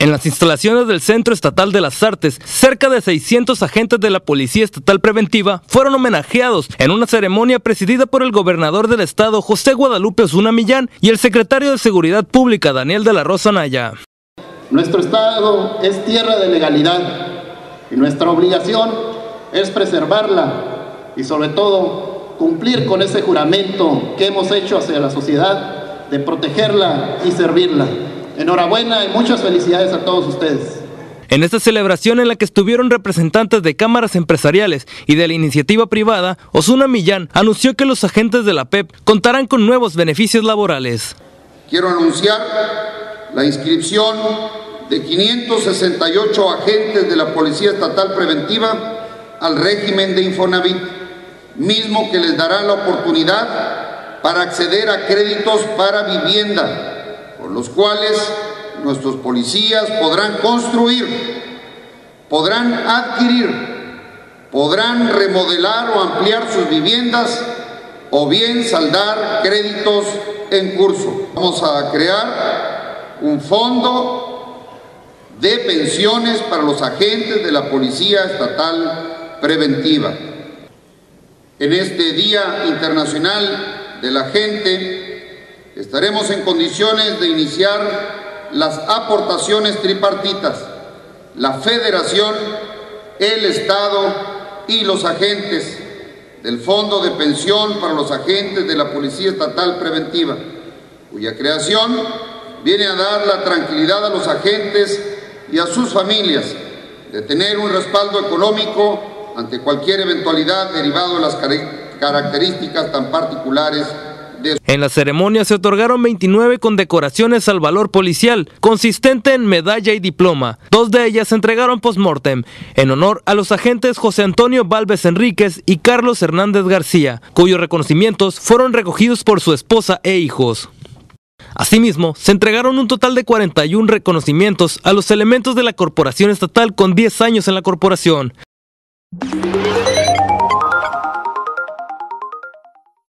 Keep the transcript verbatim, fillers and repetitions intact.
En las instalaciones del Centro Estatal de las Artes, cerca de seiscientos agentes de la Policía Estatal Preventiva fueron homenajeados en una ceremonia presidida por el gobernador del estado, José Guadalupe Osuna Millán, y el secretario de Seguridad Pública, Daniel de la Rosa Anaya. Nuestro estado es tierra de legalidad y nuestra obligación es preservarla y sobre todo cumplir con ese juramento que hemos hecho hacia la sociedad de protegerla y servirla. Enhorabuena y muchas felicidades a todos ustedes. En esta celebración, en la que estuvieron representantes de cámaras empresariales y de la iniciativa privada, Osuna Millán anunció que los agentes de la P E P contarán con nuevos beneficios laborales. Quiero anunciar la inscripción de quinientos sesenta y ocho agentes de la Policía Estatal Preventiva al régimen de Infonavit, mismo que les dará la oportunidad para acceder a créditos para vivienda, con los cuales nuestros policías podrán construir, podrán adquirir, podrán remodelar o ampliar sus viviendas o bien saldar créditos en curso. Vamos a crear un fondo de pensiones para los agentes de la Policía Estatal Preventiva. En este Día Internacional de la Gente, estaremos en condiciones de iniciar las aportaciones tripartitas, la Federación, el Estado y los agentes del Fondo de Pensión para los agentes de la Policía Estatal Preventiva, cuya creación viene a dar la tranquilidad a los agentes y a sus familias de tener un respaldo económico ante cualquier eventualidad derivado de las características tan particulares. En la ceremonia se otorgaron veintinueve condecoraciones al valor policial, consistente en medalla y diploma. Dos de ellas se entregaron post-mortem, en honor a los agentes José Antonio Valves Enríquez y Carlos Hernández García, cuyos reconocimientos fueron recogidos por su esposa e hijos. Asimismo, se entregaron un total de cuarenta y uno reconocimientos a los elementos de la Corporación Estatal con diez años en la corporación.